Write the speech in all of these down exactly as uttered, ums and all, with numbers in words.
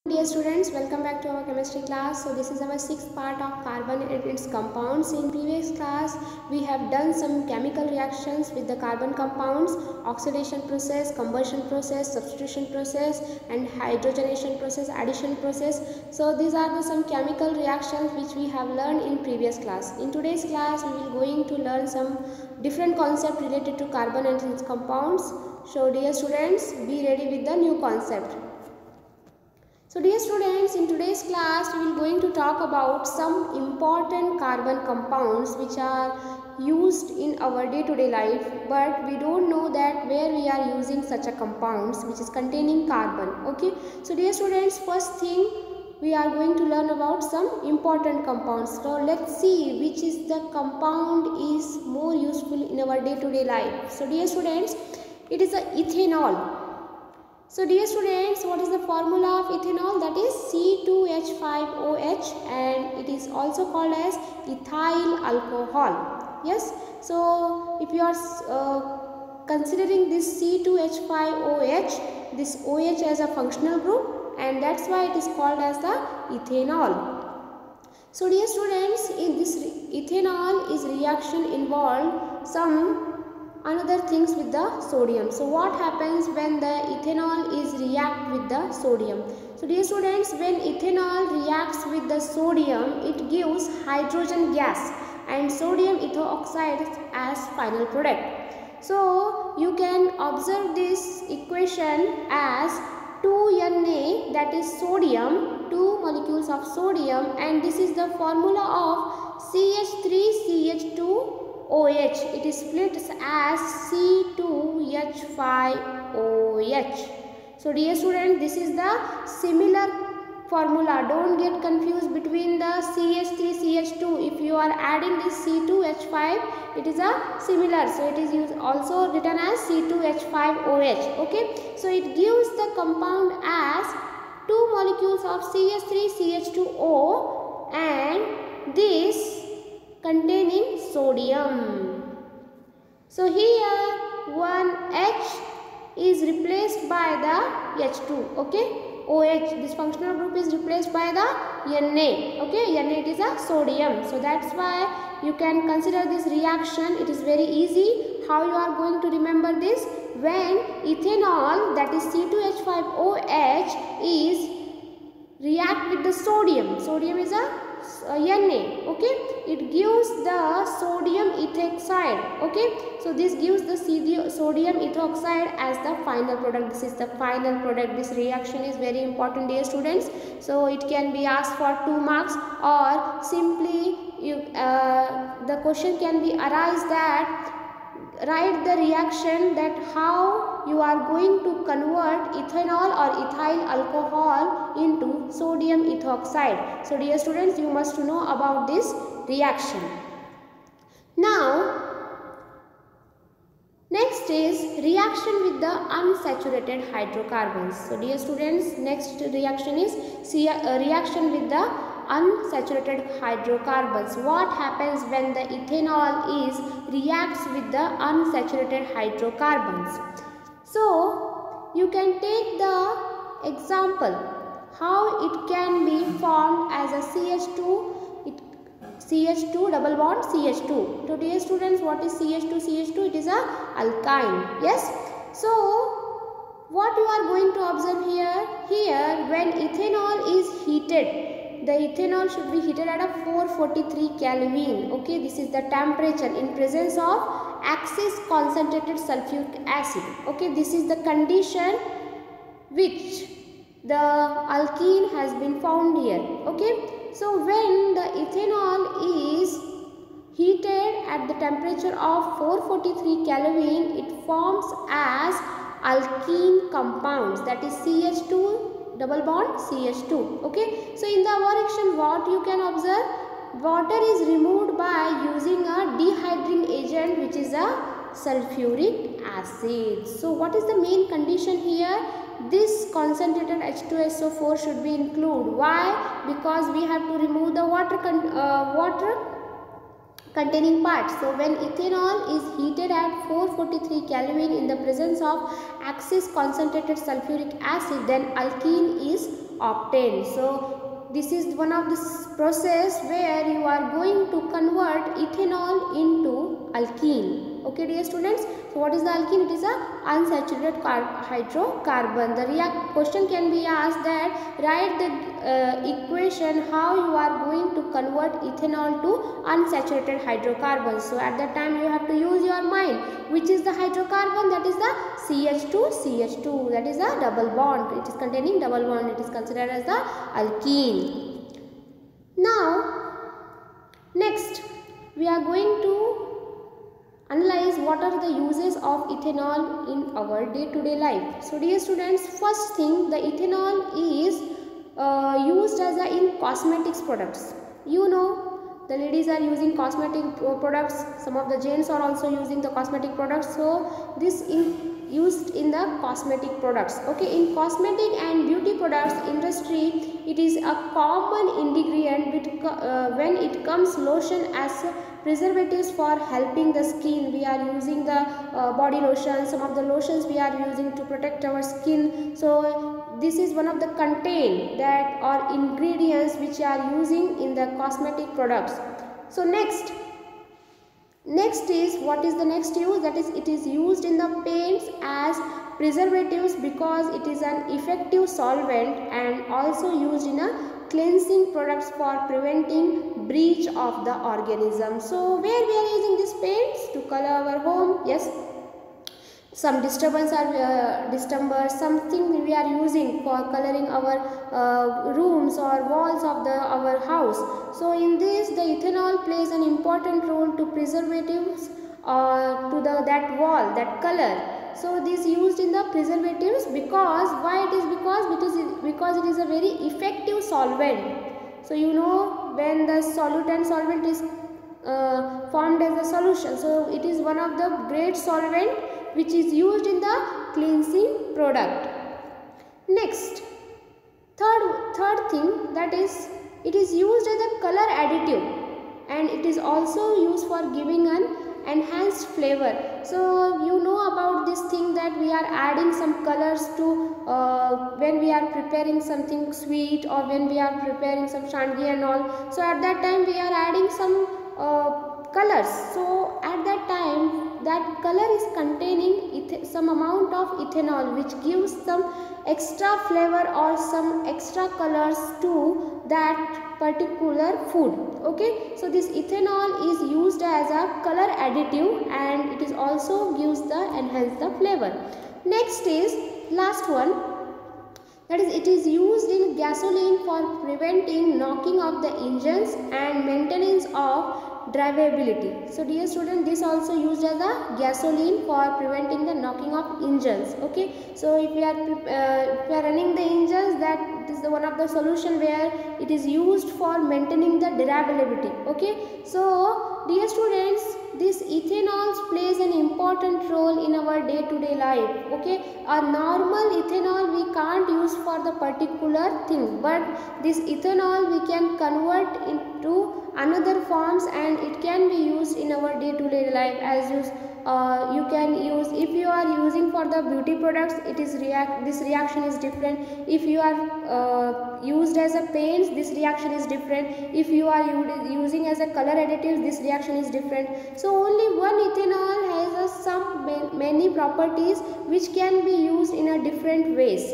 Dear students, welcome back to our chemistry class. So this is our sixth part of carbon and its compounds. In previous class we have done some chemical reactions with the carbon compounds, oxidation process, combustion process, substitution process and hydrogenation process, addition process. So these are the some chemical reactions which we have learned in previous class. In today's class we will going to learn some different concept related to carbon and its compounds. So dear students, be ready with the new concept. So dear students, in today's class we will going to talk about some important carbon compounds which are used in our day-to-day life, but we don't know that where we are using such a compounds which is containing carbon. Okay, so dear students, first thing we are going to learn about some important compounds. So let's see which is the compound is more useful in our day-to-day life. So dear students, it is a ethanol. So dear students, what is the formula of ethanol? That is C two H five O H, and it is also called as ethyl alcohol. Yes, so if you are uh, considering this C two H five O H, this OH as a functional group, and that's why it is called as the ethanol. So dear students, in this ethanol is reaction involved some another things with the sodium. So what happens when the ethanol is react with the sodium? So dear students, when ethanol reacts with the sodium, it gives hydrogen gas and sodium ethyl oxide as final product. So you can observe this equation as two N A, that is sodium, two molecules of sodium, and this is the formula of C H three C H two O H. It is split as C two H five O H. So dear student, this is the similar formula. Don't get confused between the C H three C H two. If you are adding this C two H five, it is a similar. So it is used also written as C two H five O H. Okay. So it gives the compound as two molecules of C H three C H two O and this containing sodium. So here one H is replaced by the H two. Okay, OH, this functional group is replaced by the N A. Okay, N A it is a sodium. So that's why you can consider this reaction. It is very easy. How you are going to remember this? When ethanol, that is C two H five O H, is react with the sodium. Sodium is a Uh, N A. Okay, it gives the sodium ethoxide. Okay, so this gives the sodium ethoxide as the final product. This is the final product. This reaction is very important, dear students. So it can be asked for two marks, or simply you uh, the question can be arise that write the reaction that how you are going to convert ethanol or ethyl alcohol into sodium ethoxide. So dear students, you must know about this reaction. Now next is reaction with the unsaturated hydrocarbons. So dear students, next reaction is reaction with the unsaturated hydrocarbons. What happens when the ethanol is reacts with the unsaturated hydrocarbons? So you can take the example how it can be formed as a C H two, it, C H two double bond C H two. So dear students, what is C H two C H two? It is a alkyne. Yes. So what you are going to observe here, here when ethanol is heated, the ethanol should be heated at a four forty-three Kelvin. Okay, this is the temperature in presence of excess concentrated sulfuric acid. Okay, this is the condition which the alkene has been found here. Okay, so when the ethanol is heated at the temperature of four forty-three Kelvin, it forms as alkene compounds, that is C H two double bond C H two. Okay, so in the our reaction what you can observe, water is removed by using a dehydrogen agent which is a sulfuric acid. So what is the main condition here? This concentrated H two S O four should be included. Why? Because we have to remove the water con uh, water containing parts. So when ethanol is heated at four forty-three Kelvin in the presence of excess concentrated sulfuric acid, then alkene is obtained. So this is one of the process where you are going to convert ethanol into alkene. Okay dear students, so what is the alkene? It is a unsaturated hydrocarbon. The react question can be asked that write the uh, equation how you are going to convert ethanol to unsaturated hydrocarbons. So at that time you have to use your mind. Which is the hydrocarbon? That is the C H two C H two, that is a double bond. It is containing double bond. It is considered as the alkene. Now next we are going to analyze what are the uses of ethanol in our day-to-day life. So dear students, first thing, the ethanol is uh, used as a in cosmetics products. You know, the ladies are using cosmetic products, some of the gents are also using the cosmetic products. So this in used in the cosmetic products. Okay, in cosmetic and beauty products industry, it is a common ingredient with, uh, when it comes lotion as preservatives for helping the skin. We are using the uh, body lotion, some of the lotions we are using to protect our skin. So this is one of the content that are ingredients which are using in the cosmetic products. So next next is, what is the next use? That is, it is used in the paints as preservatives because it is an effective solvent, and also used in a cleansing products for preventing breach of the organism. So where we are using these paints? To color our home. Yes, some disturbance are uh, disturbers, something we are using for coloring our uh, rooms or walls of the our house. So in this, the ethanol plays an important role to preservatives uh, to the that wall, that color. So this used in the preservatives because, why it is? Because because it, because it is a very effective solvent. So you know, when the solutant solvent is uh, formed as a solution, so it is one of the great solvent which is used in the cleansing product. Next, third third thing, that is, it is used as a color additive, and it is also used for giving an enhanced flavor. So you know about this thing that we are adding some colors to uh, when we are preparing something sweet, or when we are preparing some shangi and all. So at that time we are adding some uh, colors. So at that time, that color is containing some amount of ethanol, which gives some extra flavor or some extra colors to that particular food. Okay, so this ethanol is used as a color additive, and it is also gives the enhance the flavor. Next is last one, that is, it is used in gasoline for preventing knocking of the engines and maintenance of drivability. So dear student, this also used as a gasoline for preventing the knocking of engines. Okay, so if we are uh, if we are running the engines, that is the one of the solution where it is used for maintaining the durability. Okay, so dear students, this ethanol plays an important role in our day to day life. Okay, a normal ethanol we can't use for the particular thing, but this ethanol we can convert into another forms, and it can be used in our day to day life. As you uh, you can use, if you are using for the beauty products, it is react this reaction is different. If you are uh, used as a paints, this reaction is different. If you are using as a color additives, this reaction is different. So only one ethanol has a some many properties which can be used in a different ways.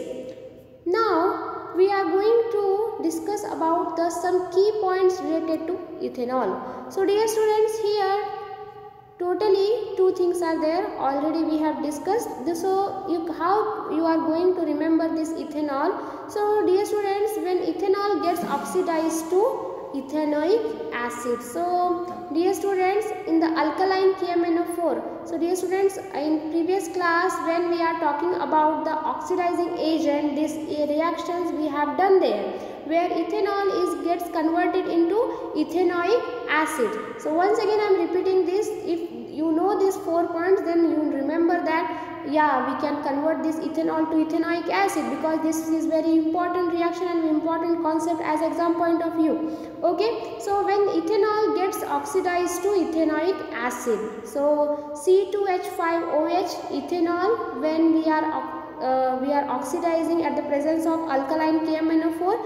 Now we are going to discuss about the some key points related to ethanol. So dear students, here totally two things are there, already we have discussed this. So you, how you are going to remember this ethanol? So dear students, when ethanol gets oxidized to ethanoic acid. So dear students, in the alkaline K M N O four, so dear students, in previous class when we are talking about the oxidizing agent, these reactions we have done there, where ethanol is gets converted into ethanoic acid. So once again I am repeating this. If you know these four points, then you remember that yeah, we can convert this ethanol to ethanoic acid, because this is very important reaction and important concept as exam point of view. Okay, so when ethanol gets oxidized to ethanoic acid, so C two H five O H ethanol, when we are uh, we are oxidizing at the presence of alkaline K M N O four.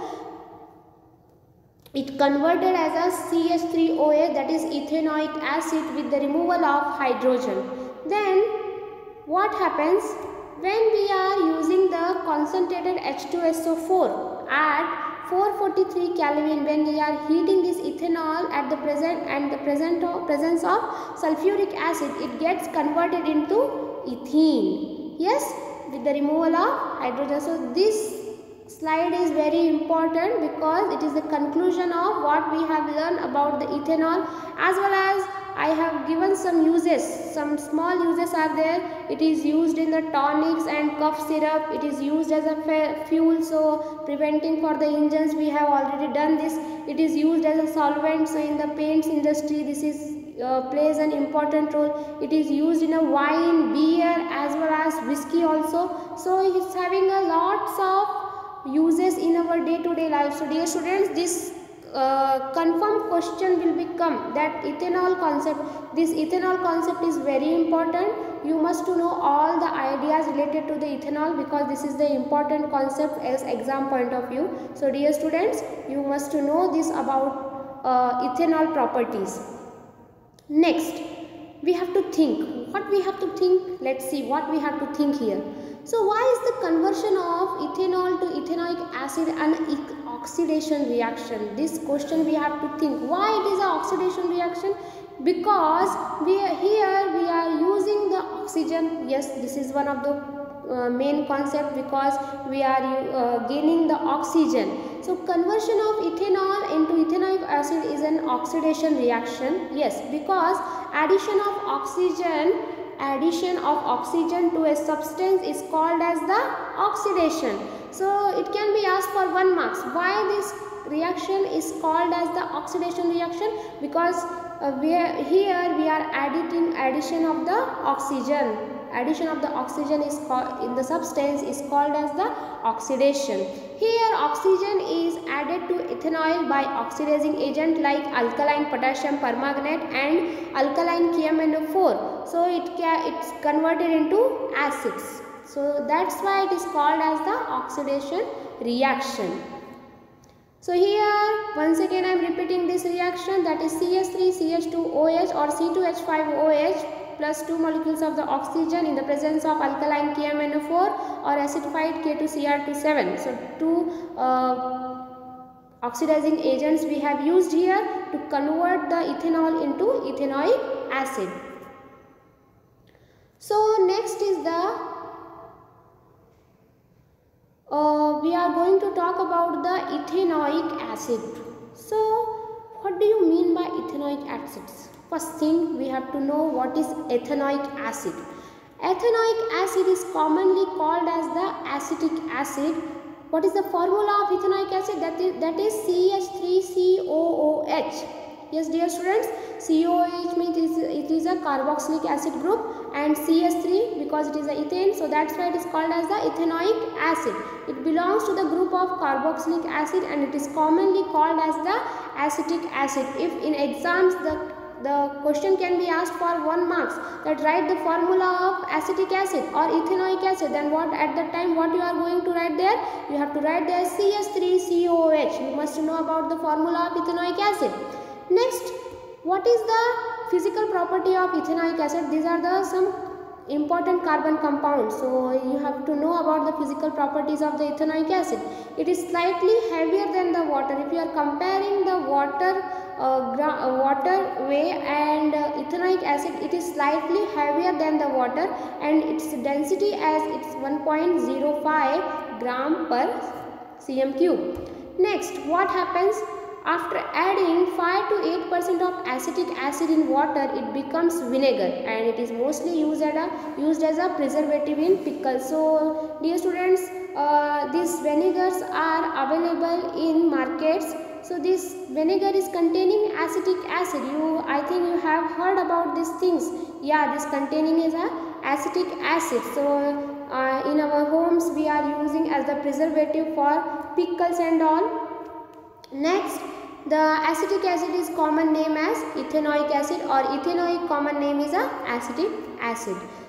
It converted as a C H three O H, that is ethanoic acid, with the removal of hydrogen. Then what happens when we are using the concentrated H two S O four at four forty-three Kelvin? When we are heating this ethanol at the present and the present of, presence of sulfuric acid, it gets converted into ethene. Yes, with the removal of hydrogen. So this slide is very important because it is the conclusion of what we have learned about the ethanol, as well as I have given some uses, some small uses are there. It is used in the tonics and cough syrup. It is used as a fuel, so preventing for the engines, we have already done this. It is used as a solvent, so in the paints industry this is uh, plays an important role. It is used in a wine, beer, as well as whiskey also. So it is having a lots of uses in our day-to-day life. So dear students, this uh, confirmed question will become that ethanol concept. This ethanol concept is very important. You must to know all the ideas related to the ethanol, because this is the important concept as exam point of view. So dear students, you must to know this about uh, ethanol properties. Next, we have to think. What we have to think? Let's see what we have to think here. So why is the conversion of ethanol to ethanoic acid an oxidation reaction? This question we have to think. Why it is an oxidation reaction? Because we are here we are using the oxygen. Yes, this is one of the uh, main concept, because we are uh, gaining the oxygen. So conversion of ethanol into ethanoic acid is an oxidation reaction. Yes, because addition of oxygen addition of oxygen to a substance is called as the oxidation. So it can be asked for one marks. Why this reaction is called as the oxidation reaction? Because uh, we are, here we are adding addition of the oxygen. Addition of the oxygen is called in the substance is called as the oxidation. Here oxygen is added to ethanol by oxidizing agent like alkaline potassium permanganate and alkaline K M N O four. So it can, it's converted into acids. So that's why it is called as the oxidation reaction. So here once again I am repeating this reaction, that is C H three C H two O H or C two H five O H plus two molecules of the oxygen in the presence of alkaline K M N O four or acidified K two C R two seven. So two uh, oxidizing agents we have used here to convert the ethanol into ethanoic acid. So next is the uh, we are going to talk about the ethanoic acid. So what do you mean by ethanoic acids? First thing, we have to know what is ethanoic acid. Ethanoic acid is commonly called as the acetic acid. What is the formula of ethanoic acid? That is, that is C H three C O O H. Yes, dear students, C O O H means it is, it is a carboxylic acid group, and C H three because it is a ethane, so that's why it is called as the ethanoic acid. It belongs to the group of carboxylic acid and it is commonly called as the acetic acid. If in exams the The question can be asked for one marks, that write the formula of acetic acid or ethanoic acid, then what at that time what you are going to write there? You have to write there C H three C O O H. You must know about the formula of ethanoic acid. Next, what is the physical property of ethanoic acid? These are the some important carbon compounds. So you have to know about the physical properties of the ethanoic acid. It is slightly heavier than the water. If you are comparing the water uh, uh, water way and uh, ethanoic acid, it is slightly heavier than the water, and its density as it's one point zero five gram per cm cube. Next, what happens? After adding five to eight percent of acetic acid in water, it becomes vinegar, and it is mostly used as a, used as a preservative in pickles. So dear students, uh, these vinegars are available in markets. So this vinegar is containing acetic acid. You, I think you have heard about these things. Yeah, this containing is a acetic acid. So uh, in our homes we are using as the preservative for pickles and all. Next, the acetic acid is common name as ethanoic acid, or ethanoic common name is a acetic acid.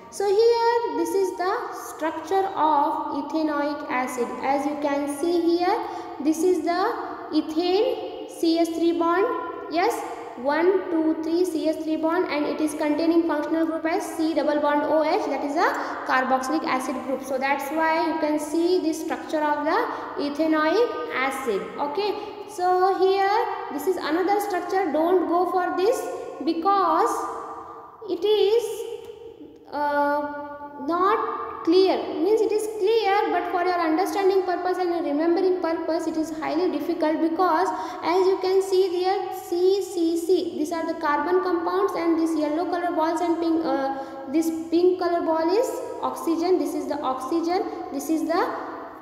So here this is the structure of ethanoic acid. As you can see here, this is the ethane C H three bond. Yes, one, two, three C H three bond, and it is containing functional group as C double bond OH, that is a carboxylic acid group. So that's why you can see the structure of the ethanoic acid. Okay, so here this is another structure. Don't go for this because it is uh, not clear. Means it is clear, but for your understanding purpose and remembering purpose it is highly difficult, because as you can see there, C C C, these are the carbon compounds, and this yellow color balls and pink uh, this pink color ball is oxygen. This is the oxygen, this is the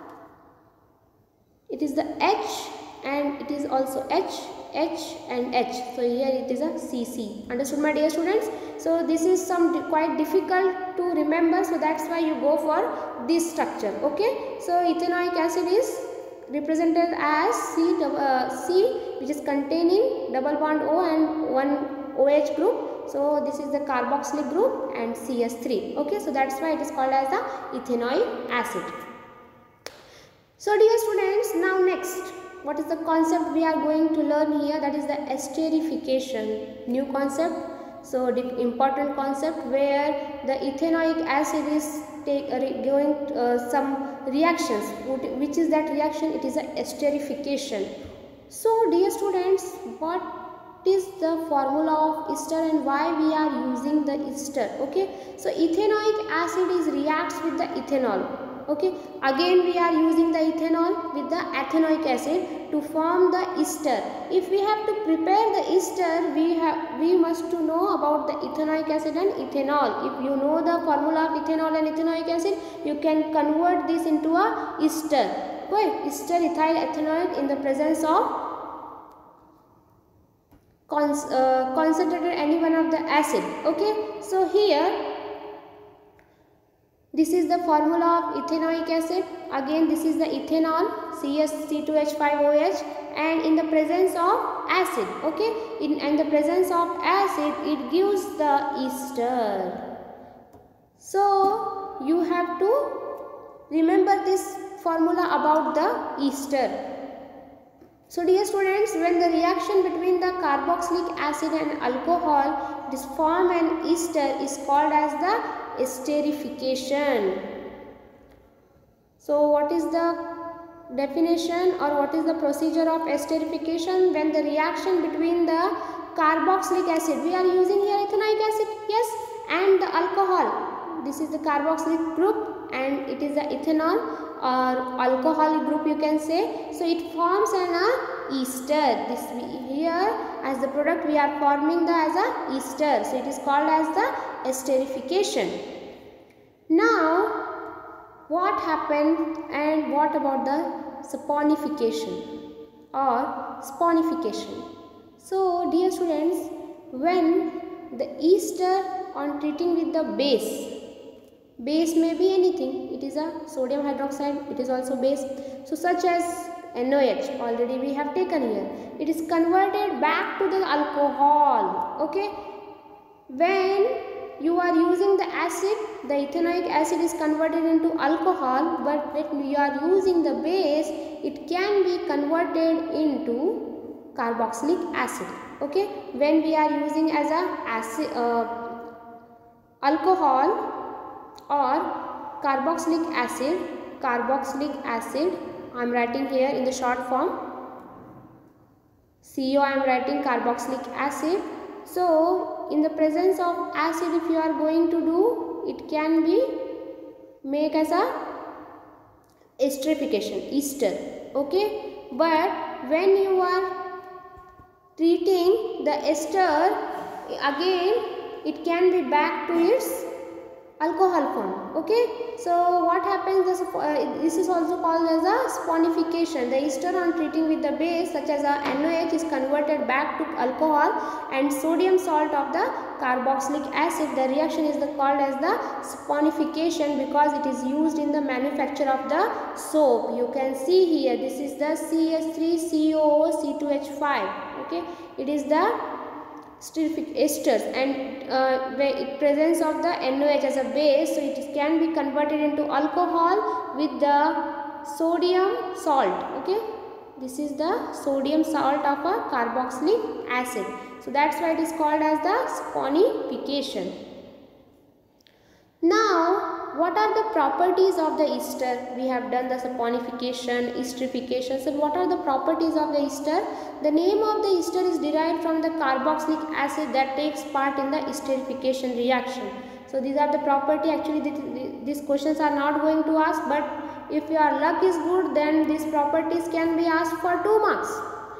it is the H, and it is also H, H and H. So here it is a C C. Understood, my dear students? So this is some di quite difficult to remember, so that's why you go for this structure. Okay, so ethanoic acid is represented as C, uh, C which is containing double bond O and one OH group. So this is the carboxylic group and C H three. Okay, so that's why it is called as the ethanoic acid. So dear students, now next, what is the concept we are going to learn here? That is the esterification. New concept. So the important concept where the ethanoic acid is take, uh, going uh, some reactions. Which is that reaction? It is a esterification. So dear students, what is the formula of ester and why we are using the ester? Okay, so ethanoic acid is reacts with the ethanol. Okay, again we are using the ethanol with the ethanoic acid to form the ester. If we have to prepare the ester, we have we must to know about the ethanoic acid and ethanol. If you know the formula of ethanol and ethanoic acid, you can convert this into a ester. Okay, ester ethyl ethanoate in the presence of cons uh, concentrated any one of the acid. Okay, so here this is the formula of ethanoic acid. Again this is the ethanol, C H C two H five O H, and in the presence of acid. Okay, in and the presence of acid it gives the ester. So you have to remember this formula about the ester. So dear students, when the reaction between the carboxylic acid and alcohol this form an ester is called as the esterification. So what is the definition or what is the procedure of esterification? When the reaction between the carboxylic acid, we are using here ethanoic acid, yes, and the alcohol, this is the carboxylic group and it is the ethanol or alcoholic group you can say. So it forms an a ester. This we, here as the product we are forming the as a ester. So it is called as the esterification. Now what happened and what about the saponification or sponification? So dear students, when the ester on treating with the base, base may be anything, it is a sodium hydroxide, it is also base, so such as NaOH already we have taken here, it is converted back to the alcohol. Okay, when you are using the acid, the ethanoic acid is converted into alcohol, but when you are using the base, it can be converted into carboxylic acid. Okay, when we are using as a acid uh, alcohol or carboxylic acid, carboxylic acid I am writing here in the short form, C O I am writing carboxylic acid. So in the presence of acid if you are going to do, it can be make as a esterification, ester. Okay, but when you are treating the ester, again it can be back to its alcohol form. Okay, so what happens, this, uh, this is also called as a sponification. The ester on treating with the base such as a NaOH is converted back to alcohol and sodium salt of the carboxylic acid. The reaction is the, called as the sponification because it is used in the manufacture of the soap. You can see here, this is the C H three C O O C two H five. Okay, it is the esterific esters, and uh, presence of the NOH as a base, so it can be converted into alcohol with the sodium salt. Okay, this is the sodium salt of a carboxylic acid. So that's why it is called as the saponification. Now, what are the properties of the ester? We have done the saponification, esterification. So what are the properties of the ester? The name of the ester is derived from the carboxylic acid that takes part in the esterification reaction. So these are the property. Actually, these questions are not going to ask, but if your luck is good, then these properties can be asked for two marks.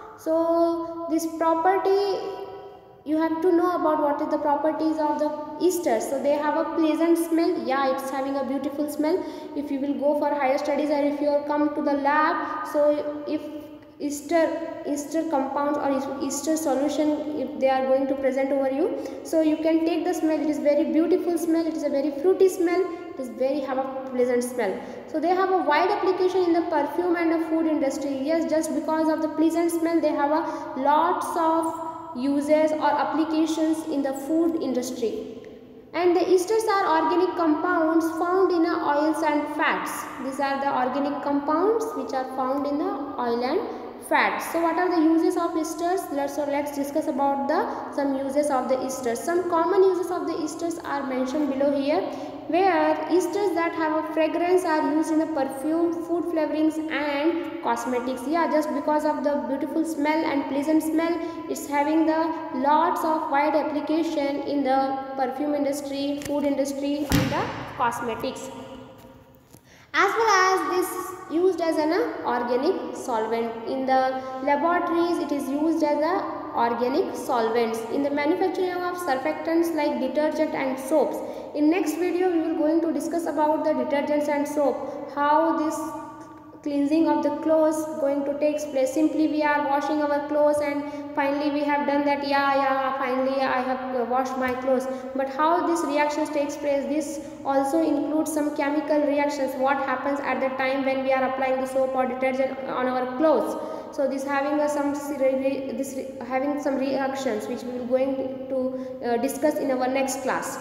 So this property, you have to know about what is the properties of the ester. So they have a pleasant smell. Yeah, it's having a beautiful smell. If you will go for higher studies or if you come to the lab, so if ester ester compounds or ester solution, if they are going to present over you, so you can take the smell. It is very beautiful smell. It is a very fruity smell. It is very have a pleasant smell. So they have a wide application in the perfume and the food industry. Yes, just because of the pleasant smell, they have a lots of uses or applications in the food industry. And the esters are organic compounds found in the oils and fats. These are the organic compounds which are found in the oil and fats. So what are the uses of esters? Let's, so let's discuss about the some uses of the esters. Some common uses of the esters are mentioned below here, where esters that have a fragrance are used in the perfume, food flavorings and cosmetics. Yeah, just because of the beautiful smell and pleasant smell, it's having the lots of wide application in the perfume industry, food industry and the cosmetics. As well as this used as an uh, organic solvent. In the laboratories, it is used as a organic solvents in the manufacturing of surfactants like detergent and soaps. In next video, we will going to discuss about the detergents and soap, how this cleansing of the clothes going to take place. Simply we are washing our clothes and finally we have done that, yeah yeah finally I have washed my clothes, but how this reactions takes place, this also includes some chemical reactions, what happens at the time when we are applying the soap or detergent on our clothes. So this having a some this having some reactions which we will going to uh, discuss in our next class.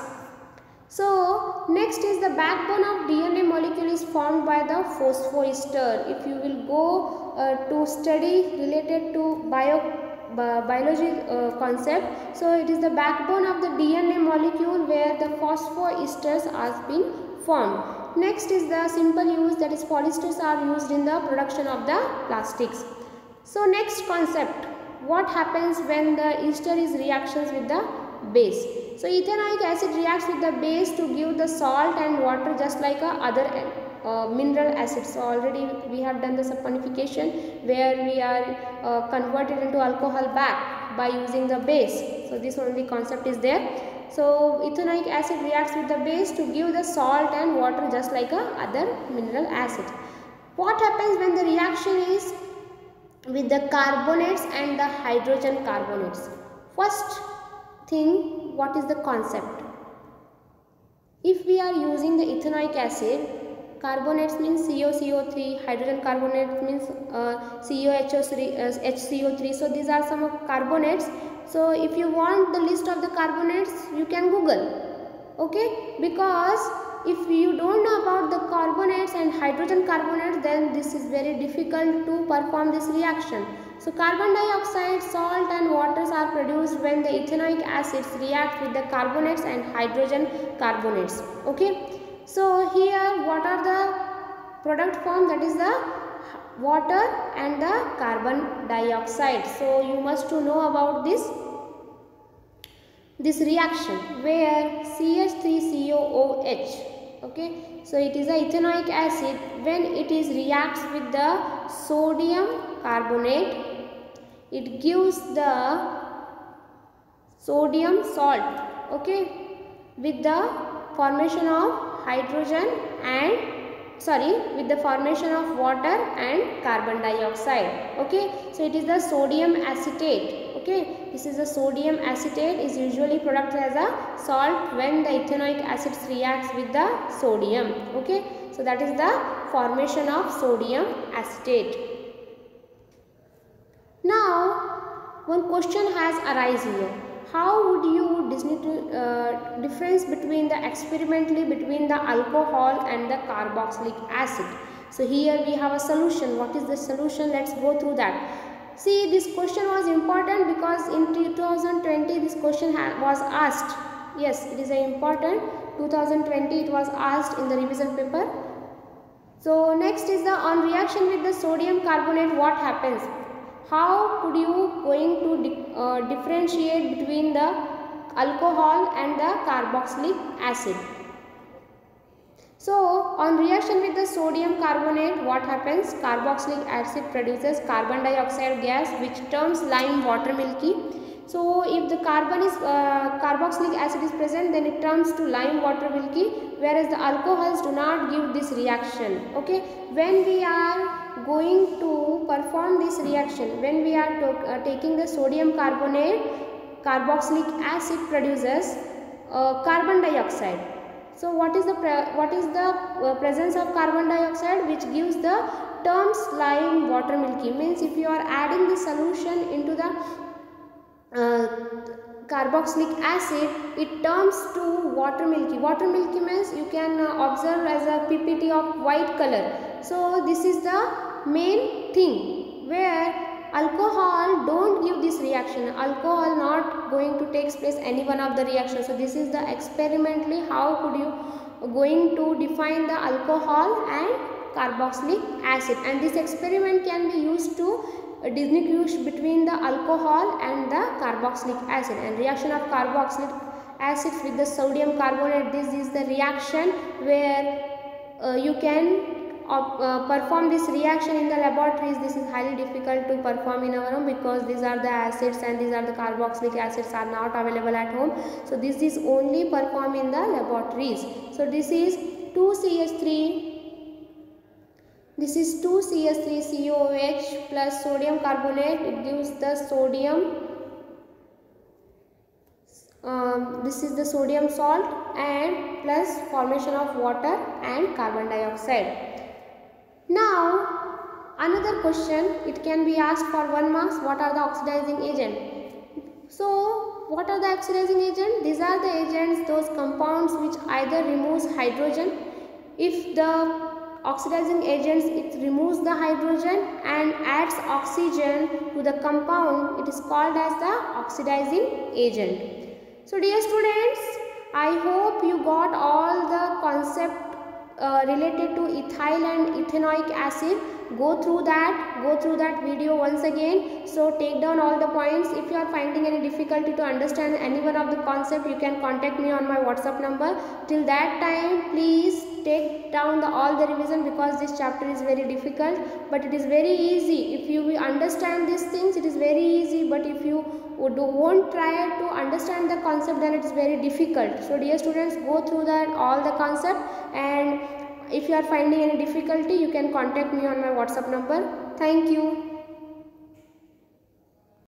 So next is the backbone of D N A molecule is formed by the phosphoester. If you will go uh, to study related to bio uh, biology uh, concept, so it is the backbone of the D N A molecule where the phosphoesters has been formed. Next is the simple use, that is polyesters are used in the production of the plastics. So next concept, what happens when the ester is reactions with the base. So ethanoic acid reacts with the base to give the salt and water just like a other uh, mineral acids. So already we have done the saponification where we are uh, converted into alcohol back by using the base. So this only concept is there. So ethanoic acid reacts with the base to give the salt and water just like a other mineral acid. What happens when the reaction is with the carbonates and the hydrogen carbonates? First thing, what is the concept? If we are using the ethanoic acid, carbonates means C O C O three, hydrogen carbonate means uh, C O H O three, uh, H C O three. So these are some of carbonates. So if you want the list of the carbonates, you can Google. Okay, because if you don't know about the carbonates and hydrogen carbonates, then this is very difficult to perform this reaction. So carbon dioxide, salt and waters are produced when the ethanoic acids react with the carbonates and hydrogen carbonates. Okay. So here what are the product form? That is the water and the carbon dioxide. So you must to know about this this reaction where C H three C O O H. Okay. So it is a ethanoic acid. When it is reacts with the sodium carbonate, it gives the sodium salt, okay, with the formation of hydrogen and sorry with the formation of water and carbon dioxide. Okay, so it is the sodium acetate. Okay, this is the sodium acetate is usually produced as a salt when the ethanoic acids reacts with the sodium. Okay, so that is the formation of sodium acetate. Now one question has arisen here. How would you uh, difference between the experimentally between the alcohol and the carboxylic acid? So here we have a solution. What is the solution? Let's go through that. See, this question was important because in two thousand twenty this question was asked. Yes, it is important. two thousand twenty it was asked in the revision paper. So next is the on reaction with the sodium carbonate, what happens? How could you going to di uh, differentiate between the alcohol and the carboxylic acid? So on reaction with the sodium carbonate, what happens? Carboxylic acid produces carbon dioxide gas which turns lime water milky. So if the carbon is uh, carboxylic acid is present, then it turns to lime water milky, whereas the alcohols do not give this reaction. Okay, when we are going to perform this reaction, when we are uh, taking the sodium carbonate, carboxylic acid produces uh, carbon dioxide. So what is the what is the uh, presence of carbon dioxide, which gives the terms lime water milky? Means if you are adding the solution into the uh, carboxylic acid, it turns to water milky. Water milky means you can uh, observe as a P P T of white color. So this is the main thing where alcohol don't give this reaction. Alcohol not going to take place any one of the reactions. So this is the experimentally how could you going to define the alcohol and carboxylic acid, and this experiment can be used to distinguish between the alcohol and the carboxylic acid. And reaction of carboxylic acid with the sodium carbonate, this is the reaction where uh, you can Uh, perform this reaction in the laboratories. This is highly difficult to perform in our home because these are the acids and these are the carboxylic acids are not available at home. So this is only performed in the laboratories. So this is two C H three, this is two C H three C O H plus sodium carbonate. It gives the sodium, um, this is the sodium salt, and plus formation of water and carbon dioxide. Now another question, it can be asked for one marks. What are the oxidizing agent? So what are the oxidizing agent? These are the agents, those compounds which either removes hydrogen. If the oxidizing agents, it removes the hydrogen and adds oxygen to the compound, it is called as the oxidizing agent. So dear students, I hope you got all the concept Uh, related to ethyl and ethanoic acid. Go through that, go through that video once again. So take down all the points. If you are finding any difficulty to understand any one of the concept, you can contact me on my WhatsApp number. Till that time, please take down the all the revision because this chapter is very difficult, but it is very easy. If you understand these things, it is very easy, but if you won't try to understand the concept, then it is very difficult. So dear students, go through that all the concept, and if you are finding any difficulty, you can contact me on my WhatsApp number. Thank you.